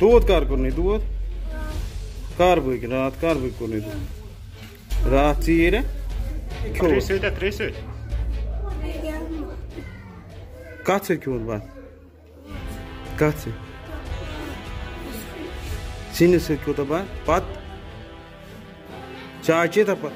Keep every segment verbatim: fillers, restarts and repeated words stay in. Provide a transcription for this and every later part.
दूध कर कोनी दूध कर बुक रात कर बुक कोनी दूध रात चीर त्रे सत त्रे सत कत से क्यों बात कत से सीने से क्यों तो बात पत चाचे था पत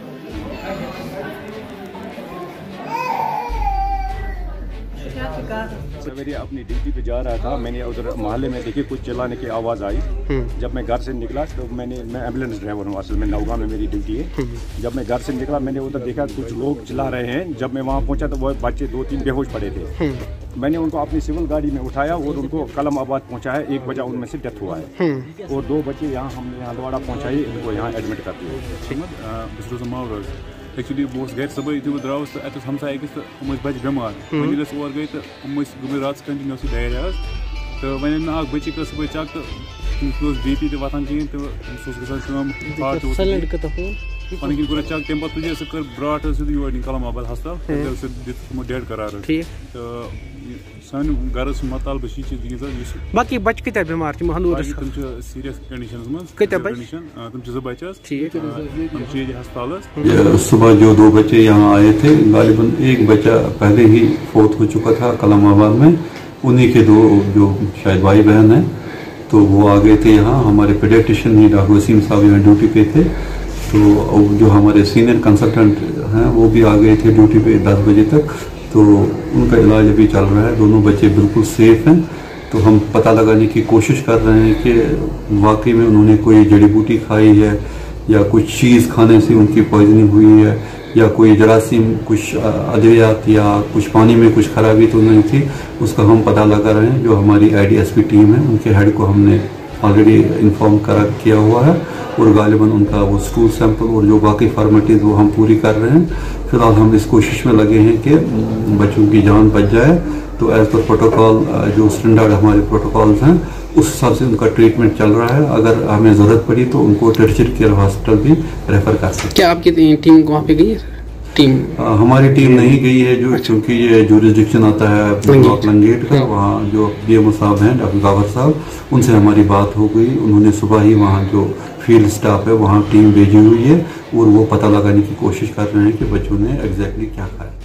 सवेरे अपनी ड्यूटी पे जा रहा था, मैंने उधर मोहल्ले में देखी कुछ चिल्लाने की आवाज़ आई। जब मैं घर से निकला तो मैंने मैं एम्बुलेंस ड्राइवर हूँ, असल में नौगांव में मेरी ड्यूटी है। जब मैं घर से निकला मैंने उधर देखा कुछ लोग चिल्ला रहे हैं। जब मैं वहाँ पहुँचा तो वो बच्चे दो तीन बेहोश पड़े थे। मैंने उनको अपनी सिविल गाड़ी में उठाया और उनको कलमाबाद पहुँचाया। एक बजा उनमें से डेथ हुआ है और दो बच्चे यहाँ हमने यहाँ हंदवाड़ा पहुँचाए, इनको यहाँ एडमिट कर दिया। एक्चुअली बहुत गए सुबह यु द्रास तो अत हमसा अकिस तो बच्चे बेमार वो और गई तो गई रात कंटिन्यूसली डायरिया तो वन बच्चे कर सुबह चक तो बी पी तो वातान कहें तो पन किन कोर चक तम पे तुझे सह कर ब्राट सीधे योर कलमाबाद हस्पताल डेड करार तो सान घर मतलब यह चीज बाकी बच्चे कत बीमार तम सीरियस कंडीशन मज तम जो बच्चे हस्पताल। सुबह जो दो बच्चे यहाँ आए थे गालिबन एक बच्चा पहले ही फोत हो चुका था कलमाबाद में, उन्हीं के दो जो शायद भाई बहन हैं तो वो आ गए थे यहाँ। हमारे पेडियाट्रिशियन ही डॉक्टर वसीम साहब यहाँ ड्यूटी पे थे तो जो हमारे सीनियर कंसल्टेंट हैं वो भी आ गए थे ड्यूटी पे दस बजे तक। तो उनका इलाज अभी चल रहा है, दोनों बच्चे बिल्कुल सेफ हैं। तो हम पता लगाने की कोशिश कर रहे हैं कि वाकई में उन्होंने कोई जड़ी बूटी खाई है या कुछ चीज़ खाने से उनकी पॉइजनिंग हुई है या कोई जरासीम कुछ अद्वियात या कुछ पानी में कुछ खराबी तो नहीं थी, उसका हम पता लगा रहे हैं। जो हमारी I D S P team है उनके हेड को हमने ऑलरेडी इन्फॉर्म करा किया हुआ है और गालिबन उनका वो स्टूल सैंपल और जो बाकी फॉर्मेलिटीज़ वो हम पूरी कर रहे हैं। फिलहाल हम इस कोशिश में लगे हैं कि बच्चों की जान बच जाए। तो एज पर प्रोटोकॉल जो स्टैंडर्ड हमारे प्रोटोकॉल्स हैं उस हिसाब से उनका ट्रीटमेंट चल रहा है। अगर हमें ज़रूरत पड़ी तो उनको टर्शियरी केयर हॉस्पिटल भी रेफर कर सकते हैं। क्या आपकी टीम वहाँ पे गई है? टीम आ, हमारी टीम नहीं गई है जो क्योंकि ये जुरिस्डिक्शन आता है ब्लॉक लंगेट का। वहाँ जो डी एम ओ साहब हैं डॉक्टर गावर साहब उनसे हमारी बात हो गई। उन्होंने सुबह ही वहाँ जो फील्ड स्टाफ है वहाँ टीम भेजी हुई है और वो पता लगाने की कोशिश कर रहे हैं कि बच्चों ने एग्जैक्टली क्या खाया।